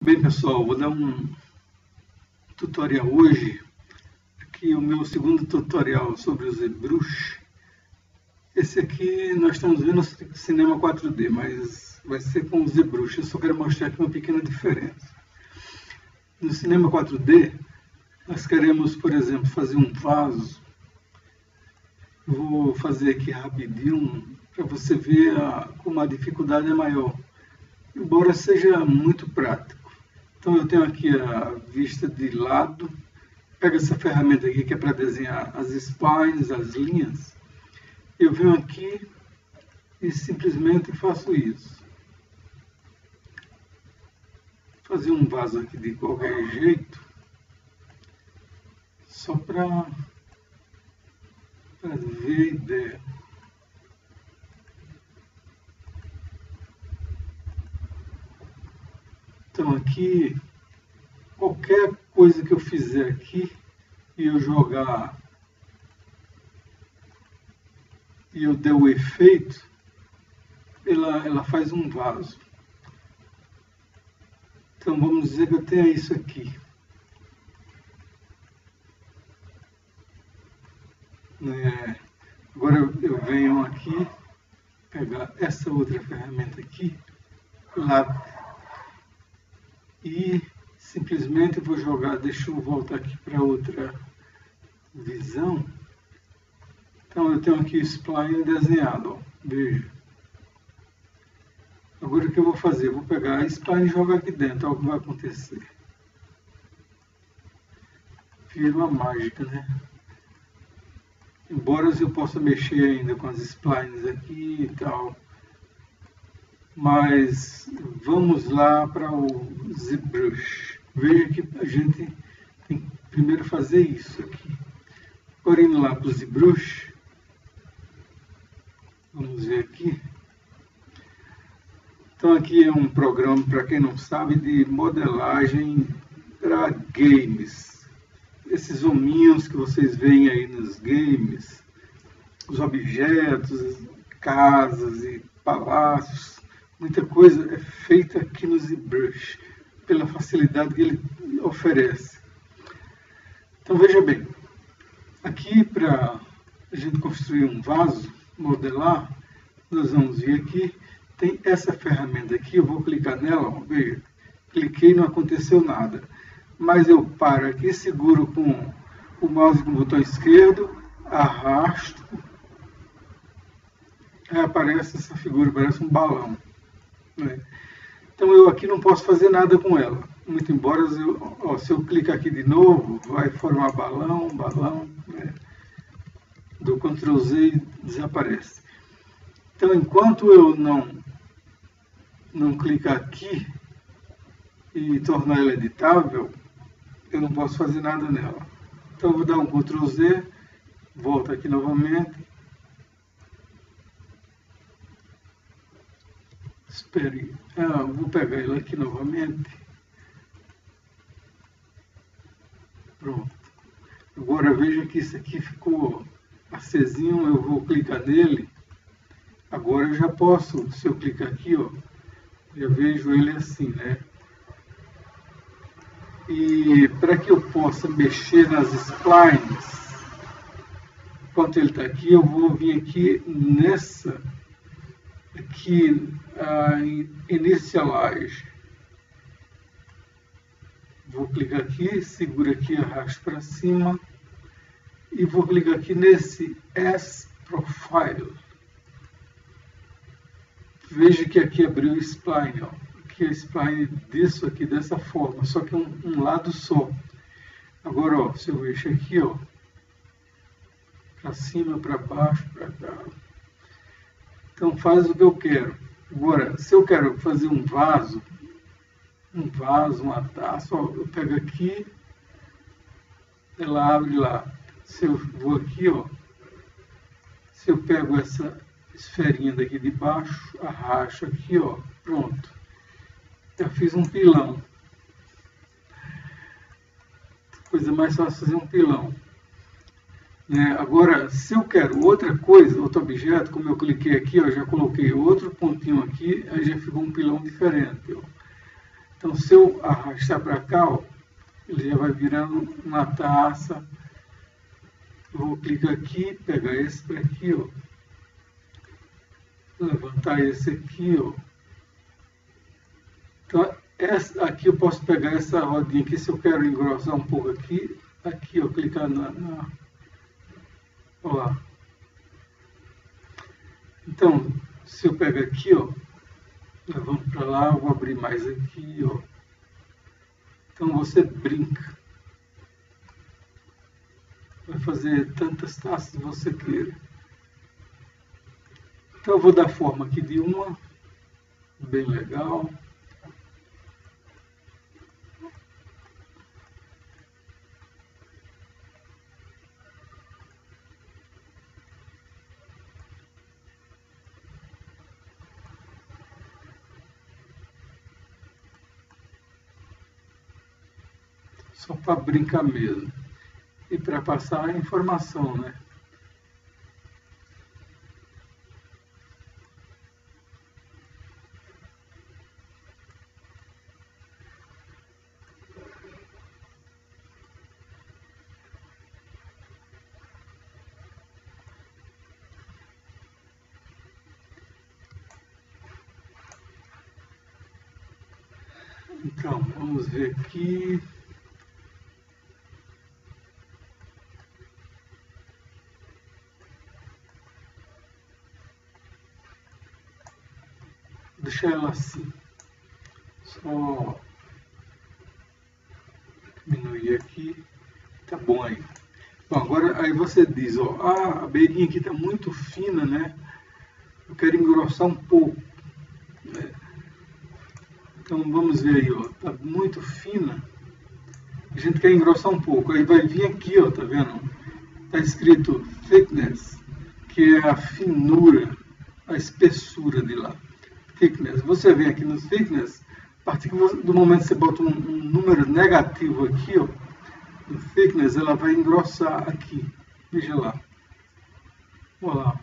Bem, pessoal, vou dar um tutorial hoje. Aqui o meu segundo tutorial sobre o ZBrush. Esse aqui nós estamos vendo no Cinema 4D, mas vai ser com o ZBrush. Eu só quero mostrar aqui uma pequena diferença. No Cinema 4D, nós queremos, por exemplo, fazer um vaso. Vou fazer aqui rapidinho para você ver como a dificuldade é maior, embora seja muito prático. Então eu tenho aqui a vista de lado, pego essa ferramenta aqui que é para desenhar as splines, as linhas, eu venho aqui e simplesmente faço isso. Fazer um vaso aqui de qualquer jeito, só para ver a ideia. Então aqui, qualquer coisa que eu fizer aqui e eu jogar e eu der o efeito, ela faz um vaso. Então vamos dizer que eu tenha isso aqui. Agora eu venho aqui, pegar essa outra ferramenta aqui, lá, e simplesmente vou jogar, deixa eu voltar aqui para outra visão. Então eu tenho aqui o spline desenhado, ó, veja. Agora o que eu vou fazer? Eu vou pegar a spline e jogar aqui dentro, olha o que vai acontecer. Vira uma mágica, né? Embora eu possa mexer ainda com as splines aqui e tal. Mas vamos lá para o ZBrush. Veja que a gente tem que primeiro fazer isso aqui. Agora indo lá para o ZBrush, vamos ver aqui. Então aqui é um programa, para quem não sabe, de modelagem para games. Esses hominhos que vocês veem aí nos games, os objetos, casas e palácios, muita coisa é feita aqui no ZBrush, pela facilidade que ele oferece. Então veja bem, aqui para a gente construir um vaso, modelar, nós vamos vir aqui, tem essa ferramenta aqui, eu vou clicar nela, ó, veja, cliquei e não aconteceu nada. Mas eu paro aqui, seguro com o mouse com o botão esquerdo, arrasto, aí aparece essa figura, parece um balão. Então eu aqui não posso fazer nada com ela, muito embora se eu clicar aqui de novo, vai formar balão, dou Ctrl Z e desaparece. Então enquanto eu não clicar aqui e tornar ela editável, eu não posso fazer nada nela. Então eu vou dar um Ctrl Z, volto aqui novamente. Espere, vou pegar ela aqui novamente. Pronto. Agora veja que isso aqui ficou acesinho, eu vou clicar nele. Agora eu já posso, se eu clicar aqui, ó, já vejo ele assim, né? E para que eu possa mexer nas splines, enquanto ele está aqui, eu vou vir aqui nessa, aqui, Initialize. Vou clicar aqui, seguro aqui, arrasto para cima, e vou clicar aqui nesse S-Profile. Veja que aqui abriu o spline, ó. Aqui é o spline disso aqui, dessa forma, só que um lado só. Agora, ó, se eu mexer aqui, ó, para cima, para baixo, para cá. Então faz o que eu quero. Agora, se eu quero fazer um vaso, uma taça, ó, eu pego aqui, ela abre lá. Se eu vou aqui, ó, se eu pego essa esferinha daqui de baixo, arrasto aqui, ó, pronto. Já fiz um pilão. Coisa mais fácil fazer um pilão. Agora, se eu quero outra coisa, outro objeto, como eu cliquei aqui, ó, já coloquei outro pontinho aqui, aí já ficou um pilão diferente. Ó. Então, se eu arrastar para cá, ó, ele já vai virando uma taça. Eu vou clicar aqui, pegar esse para aqui, ó. Levantar esse aqui, ó. Então, aqui eu posso pegar essa rodinha aqui, se eu quero engrossar um pouco aqui, ó, clicar olha lá. Então, se eu pegar aqui, ó, levanto para lá, eu vou abrir mais aqui, ó. Então você brinca. Vai fazer tantas taças você queira. Então eu vou dar forma aqui de uma, bem legal. Só para brincar mesmo. E para passar a informação, né? Então, vamos ver aqui. Deixar ela assim. Só diminuir aqui. Tá bom aí. Bom, agora aí você diz, ó, a beirinha aqui tá muito fina, né? Eu quero engrossar um pouco, né? Então vamos ver aí, ó, tá muito fina. A gente quer engrossar um pouco. Aí vai vir aqui, ó, tá vendo? Tá escrito thickness, que é a finura, a espessura de lá. Thickness. Você vem aqui no thickness, a partir do momento que você bota um número negativo aqui, ó, no thickness, ela vai engrossar aqui. Veja lá. Olha lá.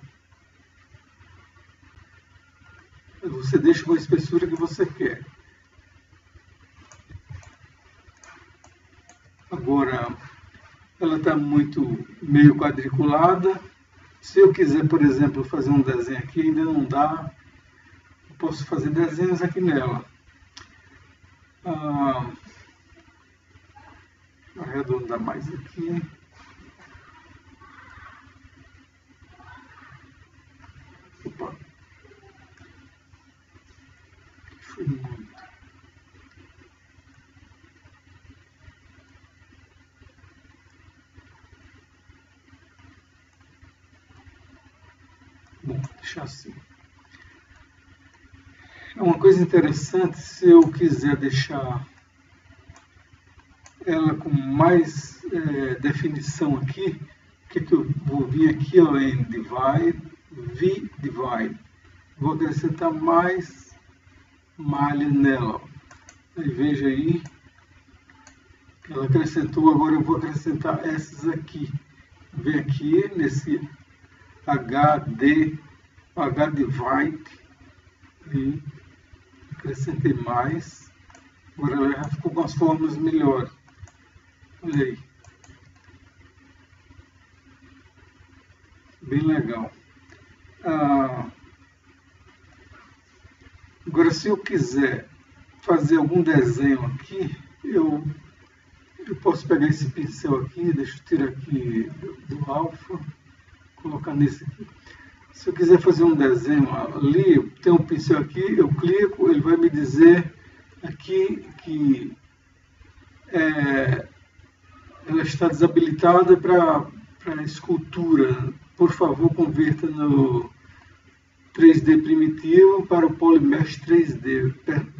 Você deixa com a espessura que você quer. Agora, ela está meio quadriculada. Se eu quiser, por exemplo, fazer um desenho aqui, ainda não dá. Eu posso fazer desenhos aqui nela. Arredondar mais aqui. Opa. Foi muito. Bom, deixar assim. É uma coisa interessante, se eu quiser deixar ela com mais definição aqui, o que eu vou vir aqui, ó, em Divide, V-Divide. Vou acrescentar mais malha nela. Aí veja aí, ela acrescentou, agora eu vou acrescentar essas aqui. Vem aqui nesse H-Divide e acrescentei mais. Agora ela já ficou com as formas melhores. Olha aí. Bem legal. Agora, se eu quiser fazer algum desenho aqui, eu posso pegar esse pincel aqui, deixa eu tirar aqui do alfa, colocar nesse aqui. Se eu quiser fazer um desenho ali, tem um pincel aqui, eu clico, ele vai me dizer aqui que ela está desabilitada para escultura. Por favor, converta no 3D primitivo para o Polymesh 3D,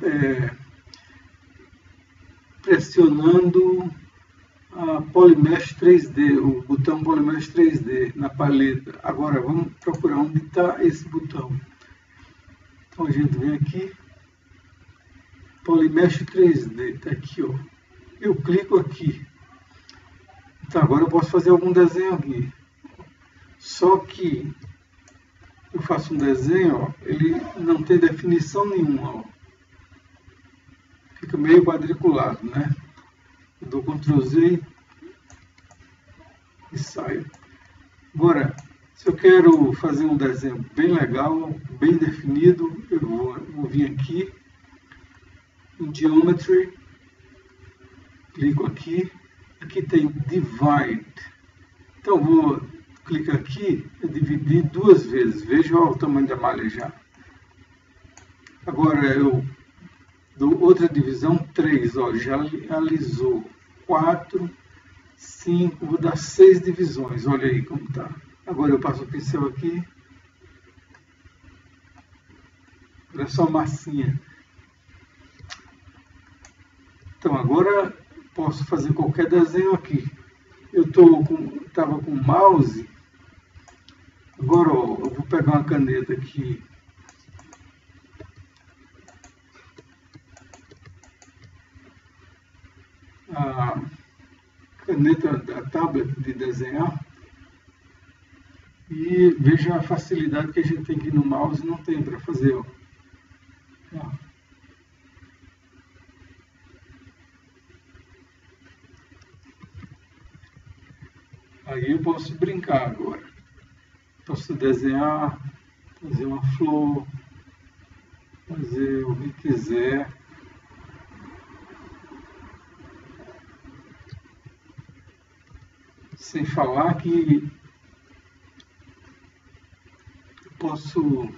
pressionando a Polymesh 3D, o botão Polymesh 3D na paleta. Agora vamos procurar onde está esse botão. Então a gente vem aqui, Polymesh 3D, está aqui, ó. Eu clico aqui. Então agora eu posso fazer algum desenho aqui. Só que eu faço um desenho, ó, ele não tem definição nenhuma, ó. fica meio quadriculado, né? Eu dou Ctrl Z e saio. Agora, se eu quero fazer um desenho bem legal, bem definido, eu vou vir aqui em Geometry, clico aqui, aqui tem Divide. Então vou clicar aqui e dividir duas vezes. Veja o tamanho da malha já. Agora eu dou outra divisão, 3, ó, já alisou. 4, 5, vou dar 6 divisões, olha aí como está. Agora eu passo o pincel aqui. Olha só a massinha. Então agora posso fazer qualquer desenho aqui. Eu estava com o mouse. Agora ó, eu vou pegar uma caneta aqui. A caneta da tablet de desenhar. E veja a facilidade que a gente tem aqui no mouse, não tem para fazer. Ó. Aí eu posso brincar agora. Posso desenhar, fazer uma flor, fazer o que quiser. Sem falar que eu posso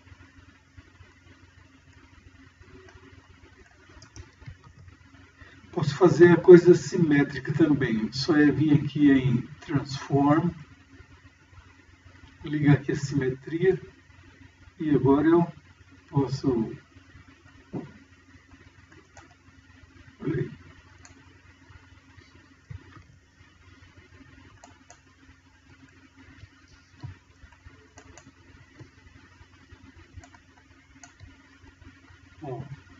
fazer a coisa simétrica também. Só é vir aqui em Transform, ligar aqui a simetria e agora eu posso, olha aí. Ó.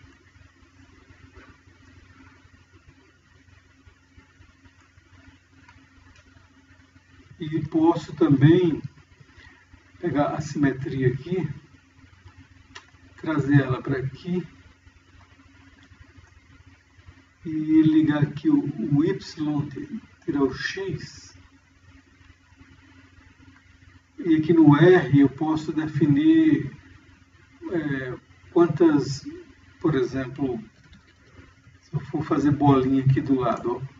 E posso também pegar a simetria aqui, trazer ela para aqui e ligar aqui o Y, tirar o X. E aqui no R eu posso definir quantas, por exemplo, se eu for fazer bolinha aqui do lado, ó,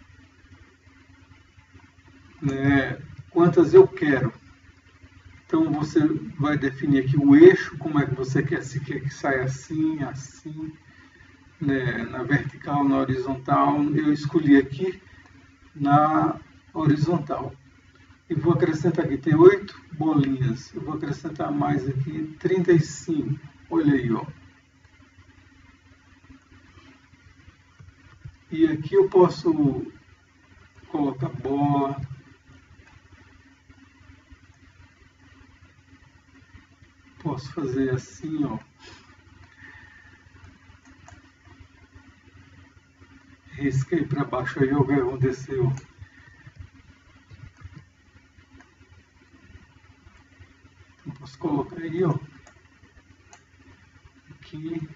né, quantas eu quero. Então você vai definir aqui o eixo, como é que você quer, se quer que saia assim, assim, né, na vertical, na horizontal. Eu escolhi aqui na horizontal. E vou acrescentar aqui, tem 8 bolinhas. Eu vou acrescentar mais aqui, 35. Olha aí, ó. E aqui eu posso colocar bola. Posso fazer assim, ó. Risquei para baixo aí, o que aconteceu. Então, posso colocar aí, ó. Aqui.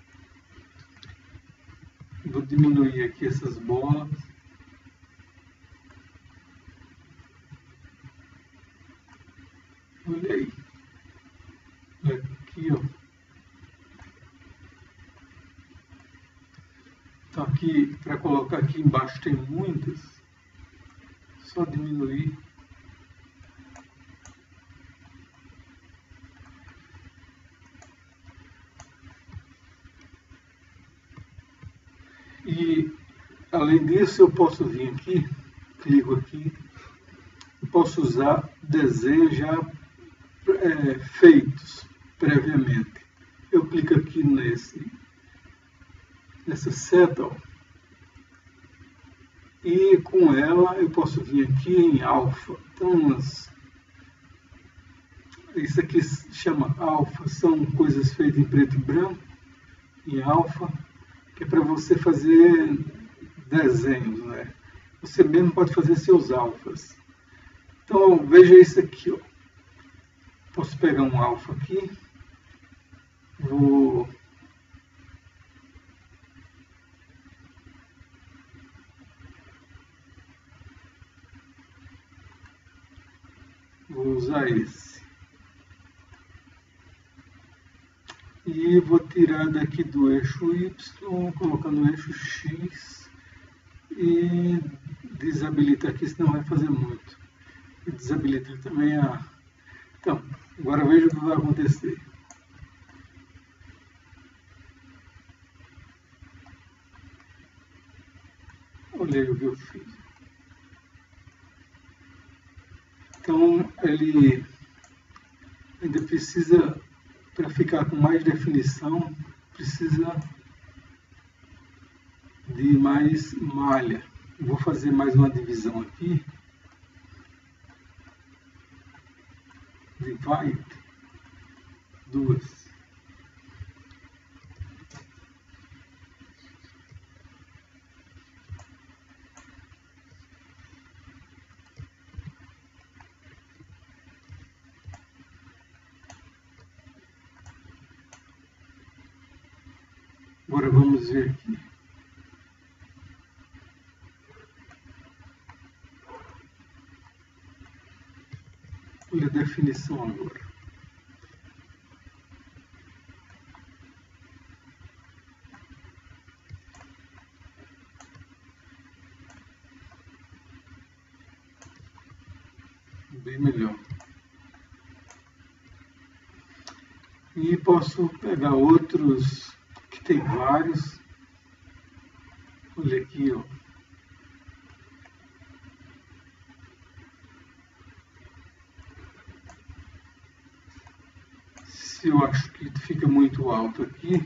Vou diminuir aqui essas bolas. Olha aí. Aqui, ó. Então aqui, para colocar aqui embaixo tem muitas. Só diminuir. E além disso eu posso vir aqui, clico aqui, eu posso usar desenhos já feitos previamente. Eu clico aqui nessa seta, ó, e com ela eu posso vir aqui em alfa. Então isso aqui se chama alfa, são coisas feitas em preto e branco, em alfa, que é para você fazer desenhos, né? Você mesmo pode fazer seus alfas. Então veja isso aqui, ó. Posso pegar um alfa aqui, vou Vou usar esse. E vou tirar daqui do eixo Y, colocar no eixo X e desabilitar aqui, senão vai fazer muito. E desabilitar também a... Então, agora veja o que vai acontecer. Olha aí o que eu fiz. Então, ele ainda precisa, para ficar com mais definição, precisa de mais malha. Eu vou fazer mais uma divisão aqui. Divide. 2. Agora vamos ver aqui. Olha a definição agora. Bem melhor. E posso pegar outros, que tem vários. Olha aqui, ó. Se eu acho que fica muito alto aqui,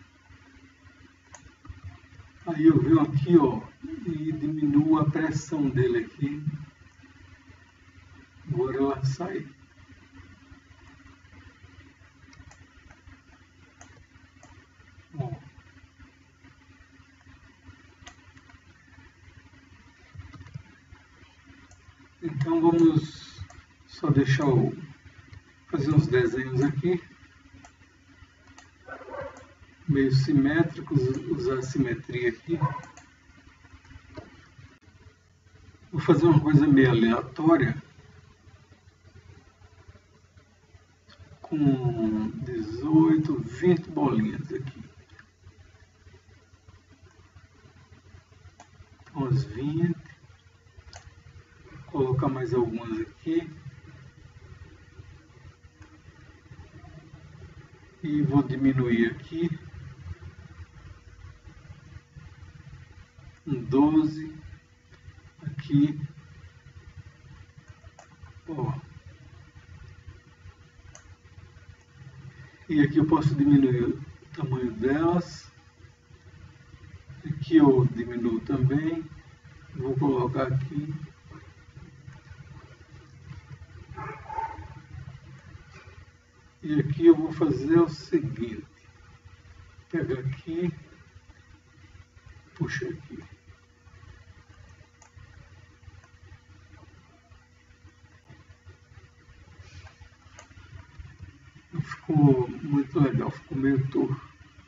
aí eu venho aqui, ó, e diminuo a pressão dele aqui. Agora ela sai. Ó. Então vamos só deixar fazer uns desenhos aqui, meio simétricos, usar a simetria aqui. Vou fazer uma coisa meio aleatória, com 18, 20 bolinhas aqui. Umas 20. Vou colocar mais algumas aqui. E vou diminuir aqui. 12. Aqui. Ó. E aqui eu posso diminuir o tamanho delas. Aqui eu diminuo também. Vou colocar aqui. E aqui eu vou fazer o seguinte. Pega aqui. Puxa aqui. Não ficou muito legal, ficou meio torto.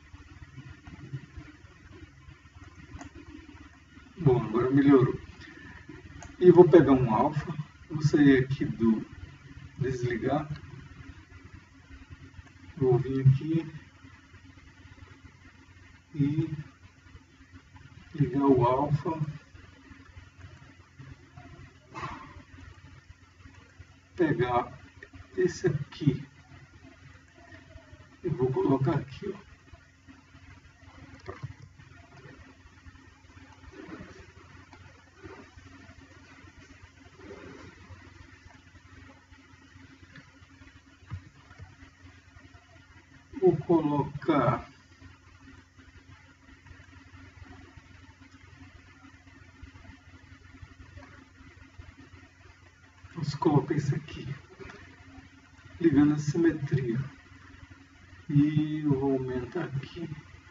Bom, agora melhorou. E vou pegar um alfa, vou sair aqui do desligar. Vou vir aqui e ligar o alfa. Pegar esse aqui. Eu vou colocar aqui, ó. Vou colocar vamos colocar isso aqui, ligando a simetria. E eu vou aumentar aqui.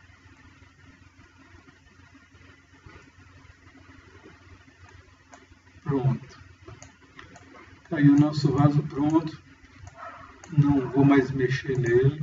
Pronto. Tá aí o nosso vaso pronto. Não vou mais mexer nele.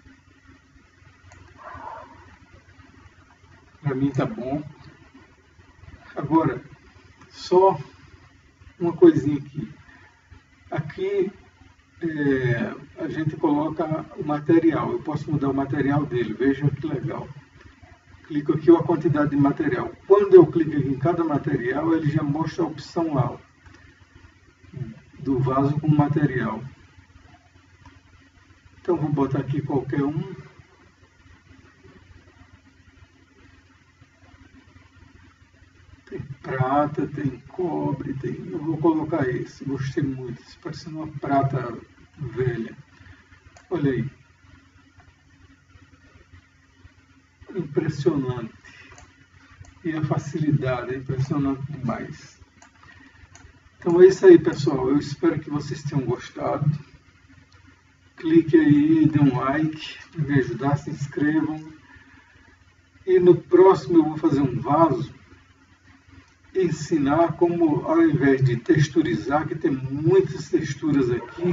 Para mim tá bom. Agora, só uma coisinha aqui. Aqui a gente coloca o material, eu posso mudar o material dele, veja que legal. Clico aqui a quantidade de material. Quando eu clico aqui em cada material, ele já mostra a opção lá, ó, do vaso com material. Então vou botar aqui qualquer um. Tem prata, tem cobre, eu vou colocar esse, gostei muito, isso parece uma prata velha. Olha aí. Impressionante. E a facilidade é impressionante demais. Então é isso aí, pessoal. Eu espero que vocês tenham gostado. Clique aí, dê um like, me ajudar, se inscrevam. E no próximo eu vou fazer um vaso e ensinar como, ao invés de texturizar, que tem muitas texturas aqui,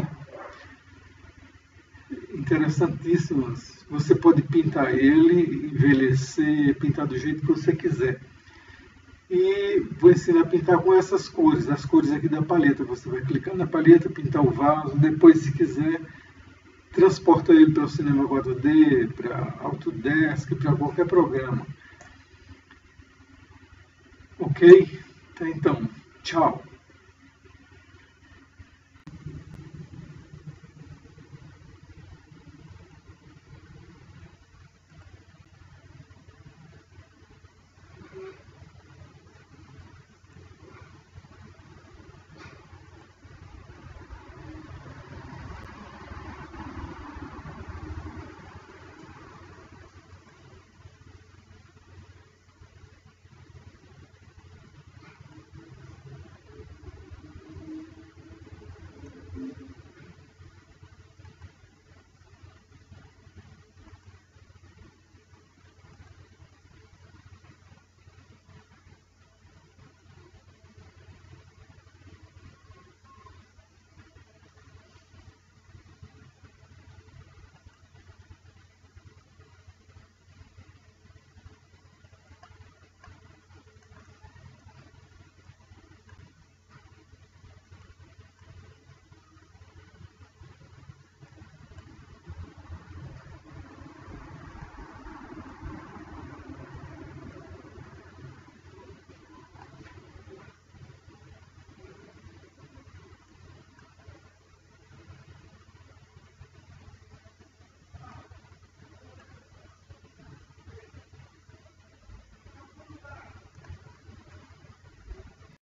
interessantíssimas, você pode pintar ele, envelhecer, pintar do jeito que você quiser. E vou ensinar a pintar com essas cores, as cores aqui da paleta. Você vai clicar na paleta, pintar o vaso, depois, se quiser, transporta ele para o Cinema 4D, para Autodesk, para qualquer programa. Ok? Então, tchau.